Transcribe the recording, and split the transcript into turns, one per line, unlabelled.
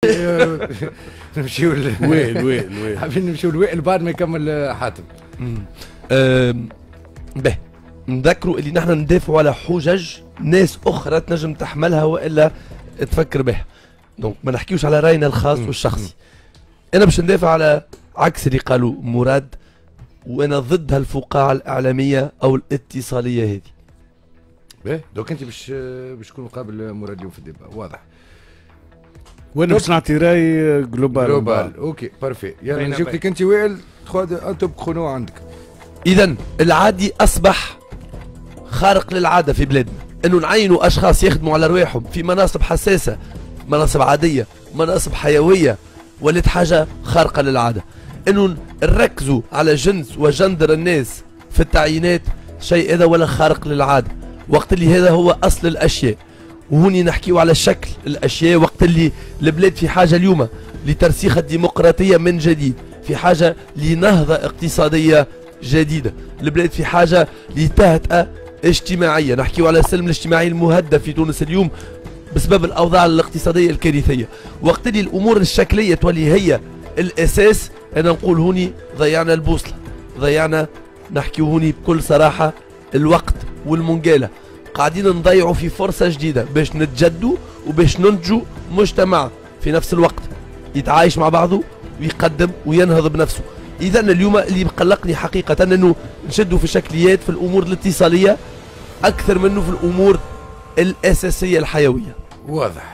نمشيو
وائل
حابين نمشيو لوائل بعد ما يكمل حاتم.
به نذكروا اللي نحن ندافعوا على حجج ناس اخرى تنجم تحملها والا تفكر بها. دونك ما نحكيوش على راينا الخاص والشخصي. انا باش ندافع على عكس اللي قالوا مراد، وانا ضد هالفقاعه الاعلاميه او الاتصاليه هذه.
باهي دوك انت باش تكون مقابل مراد اليوم في الديبا واضح.
وانا باش نعطي راي جلوبال.
اوكي بارفي. يلا نجيب لك انت وائل توب كرونو عندك.
اذا العادي اصبح خارق للعاده في بلادنا انه نعينوا اشخاص يخدموا على رواحهم في مناصب حساسه، مناصب عاديه، مناصب حيويه، ولات حاجه خارقه للعاده. انه نركزوا على جنس وجندر الناس في التعيينات، شيء هذا ولا خارق للعاده، وقت اللي هذا هو اصل الاشياء. وهوني نحكيو على شكل الاشياء، وقت اللي البلاد في حاجه اليوم لترسيخ الديمقراطيه من جديد، في حاجه لنهضه اقتصاديه جديده، البلاد في حاجه لتهدئه اجتماعيه، نحكيو على السلم الاجتماعي المهدد في تونس اليوم بسبب الاوضاع الاقتصاديه الكارثيه. وقت اللي الامور الشكليه تولي هي الاساس، انا نقول هوني ضيعنا البوصله، ضيعنا، نحكيو هوني بكل صراحه الوقت والمنقاله. قاعدين نضيعوا في فرصه جديده باش نتجدوا وباش ننتجوا مجتمع في نفس الوقت يتعايش مع بعضه ويقدم وينهض بنفسه. اذا اليوم اللي مقلقني حقيقه انه نشدوا في الشكليات في الامور الاتصاليه اكثر منه في الامور الاساسيه الحيويه.
واضح.